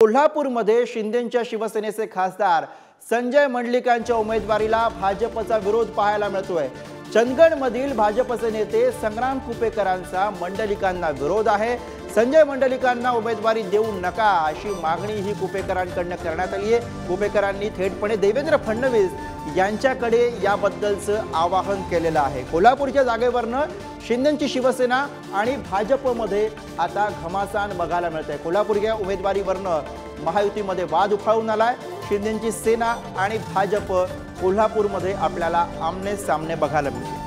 कोल्हापूरमध्ये शिंदेंच्या शिवसेनेचे खासदार संजय मंडलिकांच्या उमेदवारीला भाजपचा विरोध पाहायला मिळतोय। चंदगडमधील भाजपचे नेते संग्राम कुपेकरांचा मंडलिकांना विरोध आहे। संजय मंडलिकांना उमेदवारी देऊ नका अशी मागणी ही कुपेकरांकडून करण्यात आली आहे। कुपेकरांनी थेटपणे देवेंद्र फडणवीस यांच्याकडे याबद्दलचं आवाहन केलेलं आहे। कोल्हापूरच्या जागेवरनं शिंदेंची शिवसेना आणि भाजपमध्ये आता घमासान बघायला मिळते। कोल्हापूरच्या उमेदवारीवरनं महायुतीमध्ये वाद उफाळून आलाय। शिंदेंची सेना आणि भाजप कोल्हापूरमध्ये आपल्याला आमने सामने बघायला मिळते।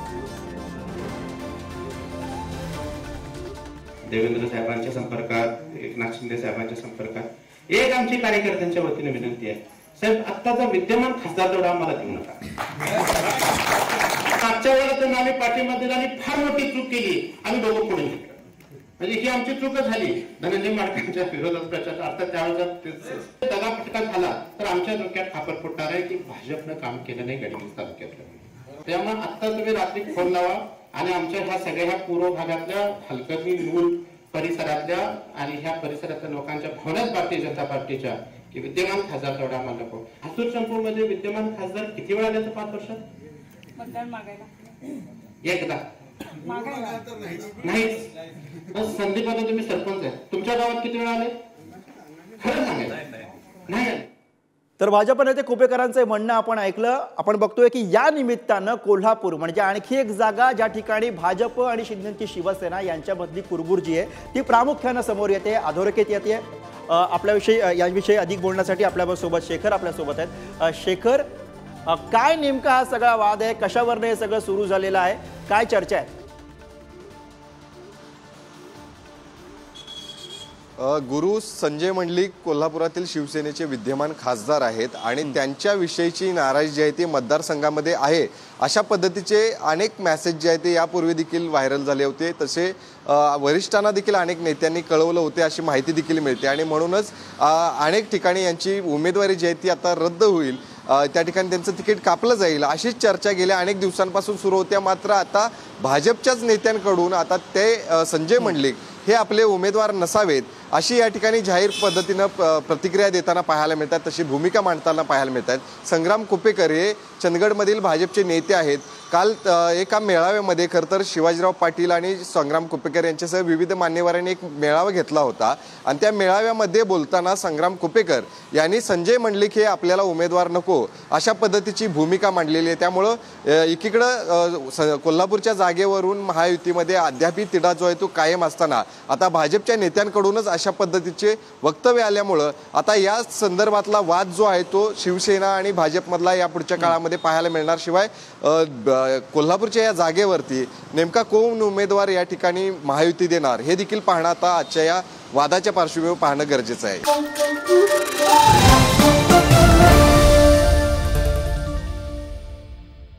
देवेंद्र साहेबांच्या संपर्कात, एकनाथ शिंदे साहेबांच्या संपर्कात एक आमची कार्यकर्त्यांच्या वतीने विनंती आहे, साहेब आत्ताचा विद्यमान खासदार तेवढा आम्हाला देऊ नका। मागच्या वेळेला तर आम्ही पाठीमध्ये आणि फार मोठी चूक केली, आम्ही दोघं पुढे घेतलं, म्हणजे ही आमची चूकच झाली। धनंजय माडकांच्या विरोधात प्रचार अर्थात त्यावेळेचा दगाफटका झाला तर आमच्या डोक्यात खापर फुटणार आहे की भाजपनं काम केलं नाही गडहिंग्लज तालुक्यातलं। त्यामुळे आता तुम्ही रात्री फोन लावा आणि आमच्या ह्या सगळ्या पूर्व भागातल्या हलकर्णी मूल परिसरातल्या आणि ह्या परिसरातल्या लोकांच्या भावनाच भारतीय जनता पार्टीच्या की विद्यमान खासदार तेवढा आम्हाला नको। हसूर चंपूरमध्ये विद्यमान खासदार किती वेळा आले तर 5 वर्षात मतदान मागायला एकदा नाही। संदीप आता तुम्ही सरपंच आहे, तुमच्या गावात किती वेळा आले खरं सांगायचं नाही आले। तर भाजप नेते कुपेकरांचे म्हणणं आपण ऐकलं। आपण बघतोय की या निमित्तानं कोल्हापूर म्हणजे आणखी एक जागा ज्या ठिकाणी भाजप आणि शिंदेंची शिवसेना यांच्यामधली कुरबुर जी आहे ती प्रामुख्याने समोर येते, अधोरेखित येते। आपल्याविषयी याविषयी अधिक बोलण्यासाठी आपल्यासोबत शेखर आपल्यासोबत आहेत। शेखर, काय नेमका हा सगळा वाद आहे, कशावरनं हे सगळं सुरू झालेलं आहे, काय चर्चा आहे? गुरु संजय मंडलिक कोल्हापुरातील शिवसेनेचे विद्यमान खासदार आहेत आणि त्यांच्याविषयीची नाराजी जी आहे ती मतदारसंघामध्ये आहे अशा पद्धतीचे अनेक मेसेज जे आहेत ते यापूर्वी देखील व्हायरल झाले होते। तसे वरिष्ठांना देखील अनेक नेत्यांनी कळवलं होते अशी माहिती देखील मिळते आणि म्हणूनच अनेक ठिकाणी यांची उमेदवारी जी आहे ती आता रद्द होईल, त्या ठिकाणी त्यांचं तिकीट कापलं जाईल अशीच चर्चा गेल्या अनेक दिवसांपासून सुरू होत्या। मात्र आता भाजपच्याच नेत्यांकडून आता ते संजय मंडलिक हे आपले उमेदवार नसावेत अशी या ठिकाणी जाहीर पद्धतीनं प्रतिक्रिया देताना पाहायला मिळतात, तशी भूमिका मांडताना पाहायला मिळतात। संग्राम कुपेकर हे चंदगडमधील भाजपचे नेते आहेत। काल एका मेळाव्यामध्ये खरं तर शिवाजीराव पाटील आणि संग्राम कुपेकर यांच्यासह विविध मान्यवरांनी एक मेळावा घेतला होता आणि त्या मेळाव्यामध्ये बोलताना संग्राम कुपेकर यांनी संजय मंडलिक हे आपल्याला उमेदवार नको अशा पद्धतीची भूमिका मांडलेली आहे। त्यामुळं एकीकडं कोल्हापूरच्या जागेवरून महायुतीमध्ये अद्याप तिढा जो आहे तो कायम असताना आता भाजपच्या नेत्यांकडूनच अशा पद्धतीचे वक्तव्य आल्यामुळं आता या संदर्भातला वाद जो आहे तो शिवसेना आणि भाजपमधला या पुढच्या काळामध्ये पाहायला मिळणार। शिवाय कोल्हापूरच्या या जागेवरती नेमका कोण उमेदवार या ठिकाणी महायुती देणार हे देखील पाहणं आता आजच्या या वादाच्या पार्श्वभूमीवर पाहणं गरजेचं आहे।